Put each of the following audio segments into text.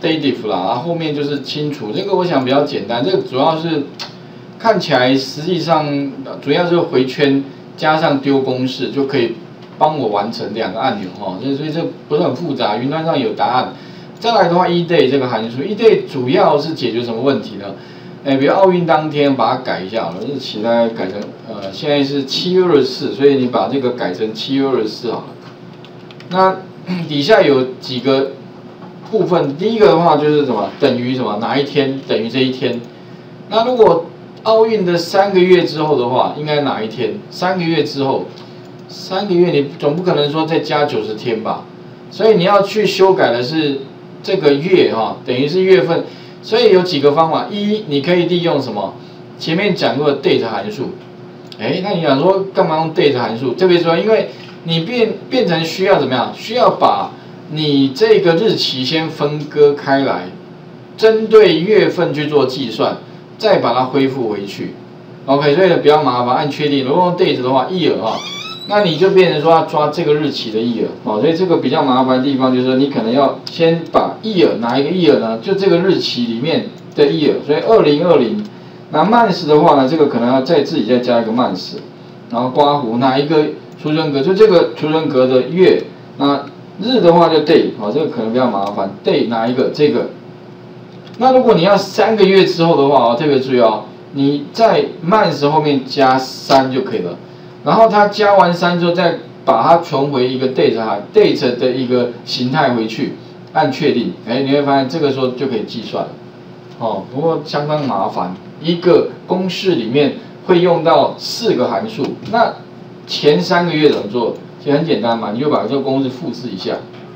dative 啦，然后后面就是清除。这个我想比较简单，这个主要是看起来实际上主要是回圈加上丢公式就可以帮我完成2个按钮哈，所以这不是很复杂，云端上有答案。再来的话 ，eday 这个函数 ，eday 主要是解决什么问题呢？比如奥运当天把它改一下好了，日期大概改成现在是7月24，所以你把这个改成7月24好了。那底下有几个部分，第一个的话就是什么等于什么哪一天等于这一天。那如果奥运的3个月之后的话，应该哪一天？3个月之后，3个月你总不可能说再加90天吧？所以你要去修改的是这个月哈，等于是月份。所以有几个方法，一你可以利用什么？前面讲过的 date 函数。那你想说干嘛用 date 函数？特别说，因为你变成需要怎么样？需要把你这个日期先分割开来，针对月份去做计算，再把它恢复回去。OK， 所以比较麻烦，按确定。如果用 date 的话，year 哈，那你就变成说要抓这个日期的 year 所以这个比较麻烦的地方就是说，你可能要先把 year 哪一个 year 呢？就这个日期里面的 year， 所以2020。那 months 的话呢，这个可能要自己再加一个 months， 然后刮胡哪一个储存格，就这个储存格的月。那日的话就 day， 这个可能比较麻烦 ，day 哪一个？这个。那如果你要3个月之后的话特别注意哦，你在 months 后面加3就可以了。然后它加完3之后，再把它重回一个 date 的一个形态回去，按确定，你会发现这个时候就可以计算了。不过相当麻烦，一个公式里面会用到4个函数。那前3个月怎么做？其实很简单嘛，你就把这个公式复制一下。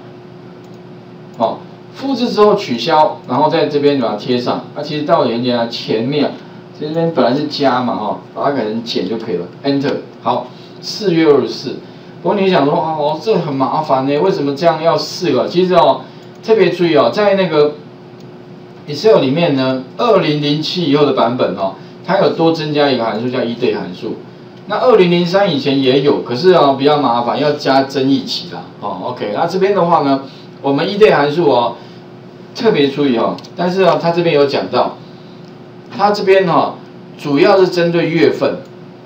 复制之后取消，然后在这边把它贴上。其实到底很简单，前面这边本来是加嘛，把它改成减就可以了。Enter， 好，4月24。不过你想说，这很麻烦呢，为什么这样要4个？其实特别注意在那个 Excel 里面呢，2007以后的版本它有多增加一个函数叫 eday 函数。那2003以前也有，可是比较麻烦，要加增益期啦。OK， 那这边的话呢，我们 eday 函数特别注意但是它这边有讲到，它这边主要是针对月份，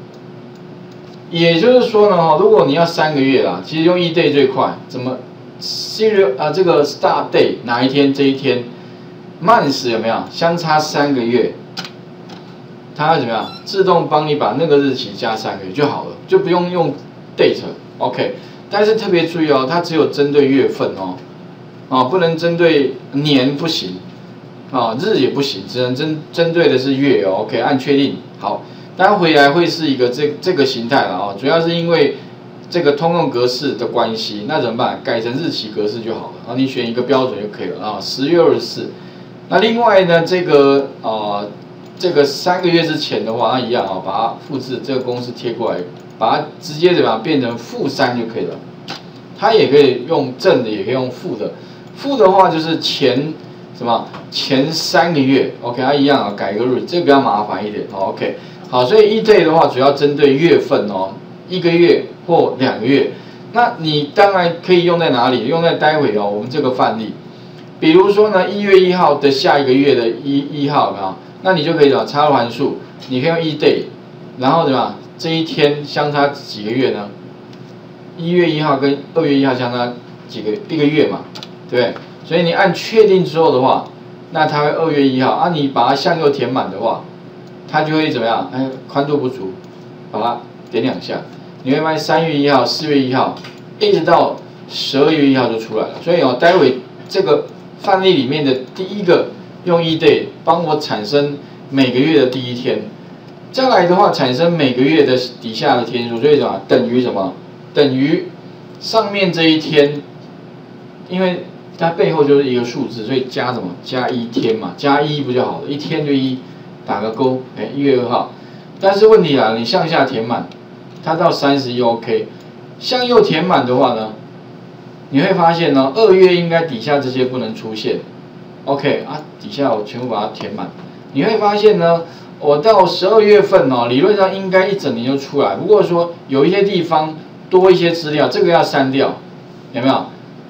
也就是说呢如果你要3个月啦，其实用 eday 最快，怎么 serial 这个 start day 哪一天这一天 ，months 有没有相差3个月？它会怎么样？自动帮你把那个日期加3个月就好了，就不用用 date。OK， 但是特别注意它只有针对月份不能针对年不行，日也不行，只能针对的是月OK， 按确定。好，当然回来会是一个这个形态了主要是因为这个通用格式的关系，那怎么办？改成日期格式就好了，你选一个标准就可以了10月24。那另外呢，这个3个月之前的话，那一样把它复制这个公式贴过来，把它直接怎么样变成-3就可以了。它也可以用正的，也可以用负的。负的话就是前3个月 ，OK， 它一样改个日，这个比较麻烦一点OK， 好，所以 eday 的话主要针对月份1个月或2个月。那你当然可以用在哪里？用在待会我们这个范例，比如说呢1月1号的下一个月的1号有没有？那你就可以插入函数，你可以用 eday， 然后这一天相差几个月呢？1月1号跟2月1号相差1个月嘛，对不对？所以你按确定之后的话，那它会2月1号你把它向右填满的话，它就会怎么样？宽度不足，把它点2下，你会发现3月1号、4月1号，一直到12月1号就出来了。所以待会这个范例里面的第一个用 eday 帮我产生每个月的第一天，再来的话产生每个月的底下的天数，所以等于什么？等于上面这一天，因为它背后就是一个数字，所以加什么？加1天嘛，加1不就好了？一天就1，打个勾，1月2号。但是问题你向下填满，它到31 OK， 向右填满的话呢，你会发现2月应该底下这些不能出现 ，OK 底下我全部把它填满，你会发现呢，我到12月份理论上应该一整年就出来，不过说有一些地方多一些资料，这个要删掉，有没有？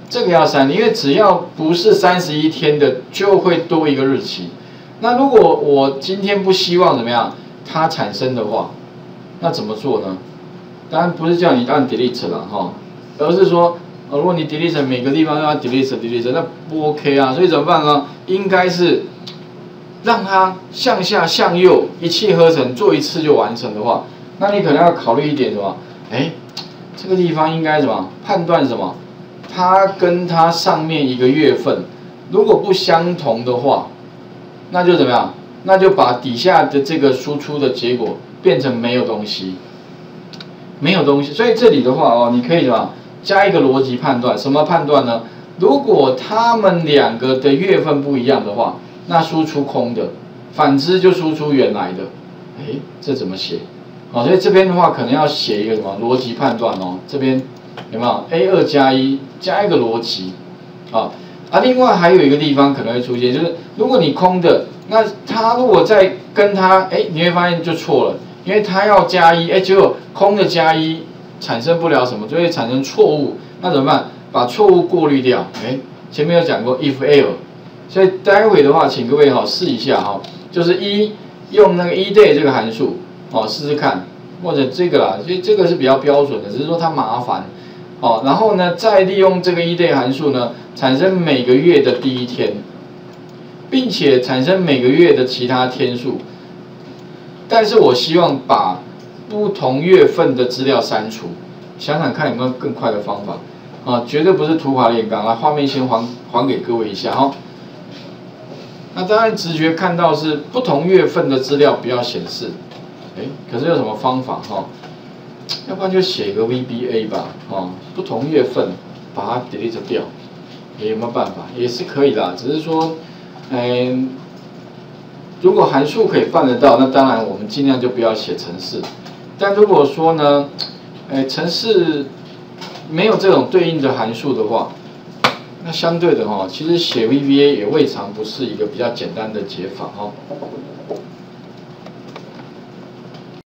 这个要删，因为只要不是31天的，就会多一个日期。那如果我今天不希望怎么样它产生的话，那怎么做呢？当然不是叫你按 delete 了哈，而是说，如果你 delete 每个地方都要 delete， 那不 OK 啊。所以怎么办呢？应该是让它向下向右一气呵成，做一次就完成的话，那你可能要考虑一点什么？哎，这个地方应该什么？判断什么？它跟它上面一个月份如果不相同的话，那就怎么样？那就把底下的这个输出的结果变成没有东西，没有东西。所以这里的话哦，你可以什么加一个逻辑判断？什么判断呢？如果它们两个的月份不一样的话，那输出空的，反之就输出原来的。哎，这怎么写？好，所以这边的话可能要写一个什么逻辑判断哦。这边有没有 A2 加1加一个逻辑？另外还有一个地方可能会出现，就是如果你空的，那它如果再跟它，你会发现就错了，因为它要加1，结果空的加1产生不了什么，就会产生错误。那怎么办？把错误过滤掉。前面有讲过 if error， 所以待会的话，请各位试一下就是用那个 eday 这个函数试试看，或者这个啦，所以这个是比较标准的，只是说它麻烦。然后呢，再利用这个eday函数呢，产生每个月的第一天，并且产生每个月的其他天数。但是我希望把不同月份的资料删除，想想看有没有更快的方法绝对不是土法炼钢。来，画面先还给各位一下那当然直觉看到是不同月份的资料不要显示，可是有什么方法要不然就写个 VBA 吧，不同月份把它 delete 掉，有没有办法？也是可以的，只是说，如果函数可以办得到，那当然我们尽量就不要写程式。但如果说呢，程式没有这种对应的函数的话，那相对的其实写 VBA 也未尝不是一个比较简单的解法